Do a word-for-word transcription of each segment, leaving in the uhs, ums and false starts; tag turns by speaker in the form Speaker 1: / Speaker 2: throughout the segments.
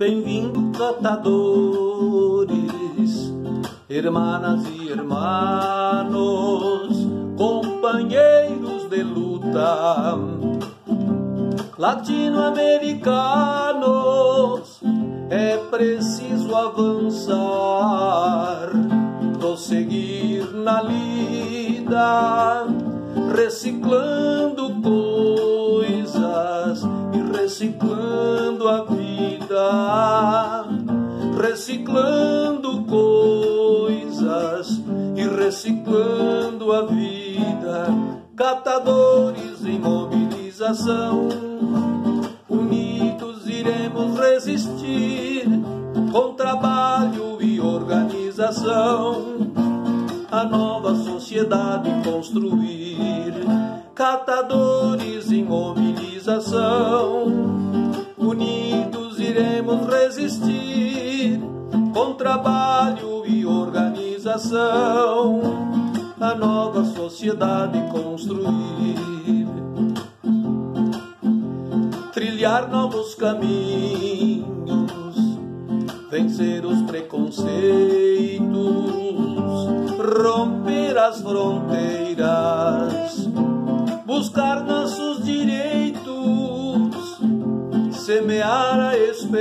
Speaker 1: Bem-vindo, catadores, hermanas e hermanos, companheiros de luta, latino-americanos. É preciso avançar, prosseguir na lida, reciclando coisas e reciclando a vida, reciclando coisas e reciclando a vida. Catadores em mobilização, unidos iremos resistir, com trabalho e organização, a nova sociedade construir. Catadores em mobilização, unidos iremos resistir, com trabalho e organização, a nova sociedade construir. Trilhar novos caminhos, vencer os preconceitos, romper as fronteiras, buscar nossos direitos, semear a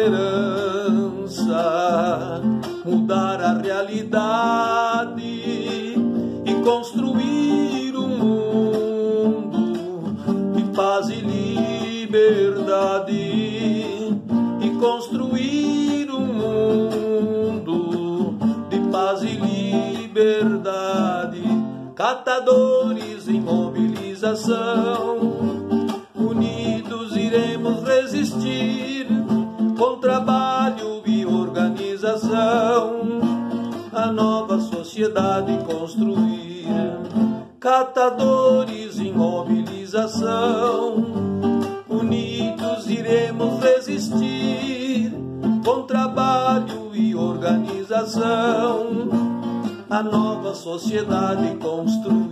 Speaker 1: esperança, mudar a realidade e construir um mundo de paz e liberdade, e construir um mundo de paz e liberdade. Catadores em mobilização, unidos iremos resistir, com trabalho e organização, a nova sociedade construir. Catadores em mobilização, unidos iremos resistir, com trabalho e organização, a nova sociedade construir.